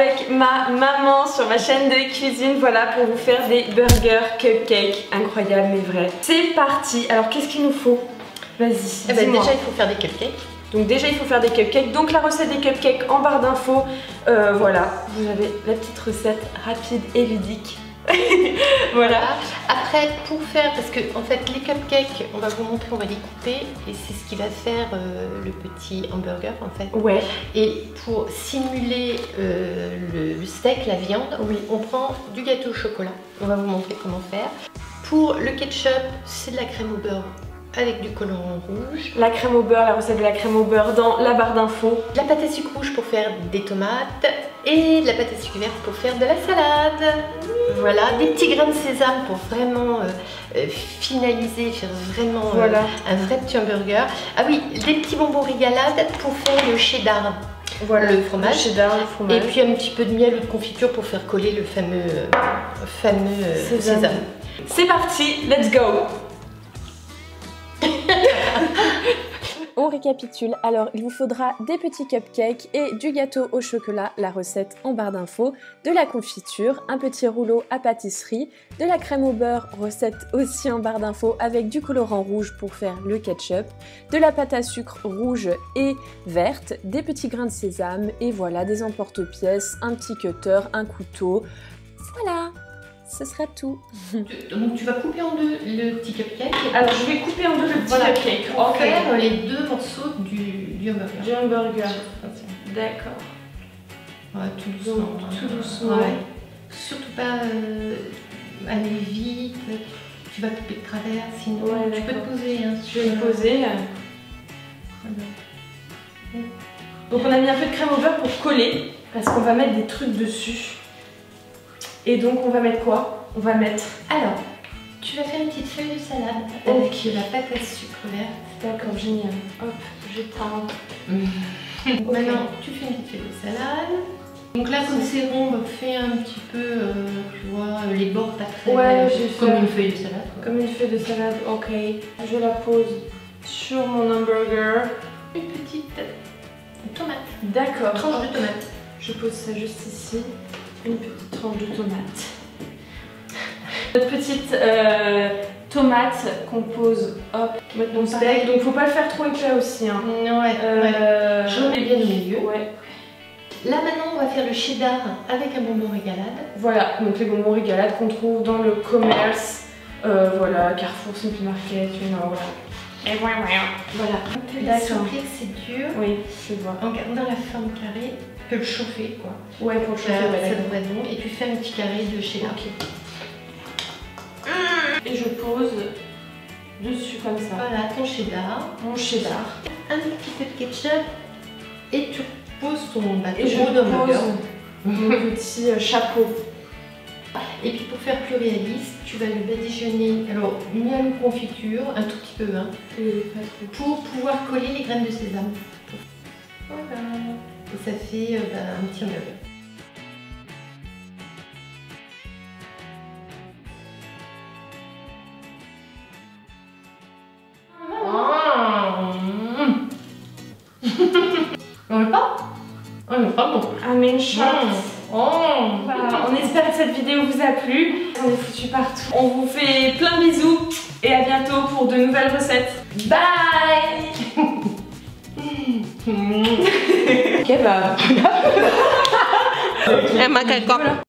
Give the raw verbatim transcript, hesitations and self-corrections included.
avec ma maman sur ma chaîne de cuisine, voilà, pour vous faire des burgers cupcakes incroyables mais vrais. C'est parti. Alors qu'est-ce qu'il nous faut? Vas-y, eh ben, déjà il faut faire des cupcakes. Donc déjà il faut faire des cupcakes, donc la recette des cupcakes en barre d'infos, euh, voilà, vous avez la petite recette rapide et ludique. Voilà. Après pour faire, parce que en fait les cupcakes, on va vous montrer, on va les couper et c'est ce qui va faire euh, le petit hamburger en fait. Ouais. Et pour simuler euh, le, le steak, la viande, oui, on prend du gâteau au chocolat. On va vous montrer comment faire. Pour le ketchup, c'est de la crème au beurre avec du colorant rouge. La crème au beurre, la recette de la crème au beurre dans la barre d'infos. De la pâte à sucre rouge pour faire des tomates et de la pâte à sucre verte pour faire de la salade. Voilà, des petits grains de sésame pour vraiment euh, euh, finaliser, faire vraiment euh, voilà. un vrai petit hamburger. Ah oui, des petits bonbons régalades pour faire le cheddar. Voilà, le fromage. Le cheddar, le fromage. Et puis un petit peu de miel ou de confiture pour faire coller le fameux, euh, fameux euh, sésame. sésame. C'est parti, let's go. On récapitule, alors il vous faudra des petits cupcakes et du gâteau au chocolat, la recette en barre d'infos, de la confiture, un petit rouleau à pâtisserie, de la crème au beurre, recette aussi en barre d'infos avec du colorant rouge pour faire le ketchup, de la pâte à sucre rouge et verte, des petits grains de sésame et voilà, des emporte-pièces, un petit cutter, un couteau, voilà. Ce sera tout. Donc tu vas couper en deux le petit cupcake. Alors je vais couper en deux le petit voilà, cupcake. Pour okay. faire les deux morceaux du, du hamburger. Du hamburger. D'accord. Ouais, tout doucement. Donc, tout doucement. Ouais. Surtout pas euh, aller vite. Tu vas couper de travers, sinon ouais, tu peux te poser. Hein, je vais me poser. Donc on a mis un peu de crème au beurre pour coller, parce qu'on va mettre des trucs dessus. Et donc on va mettre quoi? On va mettre... Alors, tu vas faire une petite feuille de salade avec okay. de la pâte à sucre verte. D'accord, génial. Hop, je tente. Donc okay. Maintenant, tu fais une petite feuille de salade. Donc là, comme c'est rond, fais un petit peu, euh, tu vois, les bords pas très... Ouais, comme fait... une feuille de salade. Quoi. Comme une feuille de salade, ok. Je la pose sur mon hamburger. Une petite tomate. D'accord. Tranche de tomate. Je pose ça juste ici. Une petite tranche de tomate. Notre petite euh, tomate qu'on pose, hop, mettre mon steak. Donc faut pas le faire trop épais aussi. Hein. Ouais. Euh, ouais. Je le mets bien au milieu. Ouais. Là maintenant on va faire le cheddar avec un bonbon régalade. Voilà, donc les bonbons régalades qu'on trouve dans le commerce. Euh, voilà, Carrefour, Simple Market, you know, voilà. Et voilà, voilà. Voilà. Souffler que c'est dur. Oui, je vois. En gardant la forme carrée, tu peux le chauffer quoi. Ouais, pour le chauffer. Là, ouais, ça devrait être bon. Et tu fais un petit carré de cheddar. Okay. Et je pose dessus comme ça. Voilà, ton cheddar. Mon cheddar. Un petit peu de ketchup. Et tu poses ton bateau. Et je pose mon petit euh, chapeau. Et puis pour faire plus réaliste, tu vas le badigeonner, alors miel ou confiture, un tout petit peu, hein, pour pouvoir coller les graines de sésame. Voilà. Et ça fait euh, bah, un petit hamburger. On veut pas? On veut pas bon. Ah mais une chance. Oh. Voilà, on espère que cette vidéo vous a plu. On est foutus partout. On vous fait plein de bisous et à bientôt pour de nouvelles recettes. Bye. Ok bah.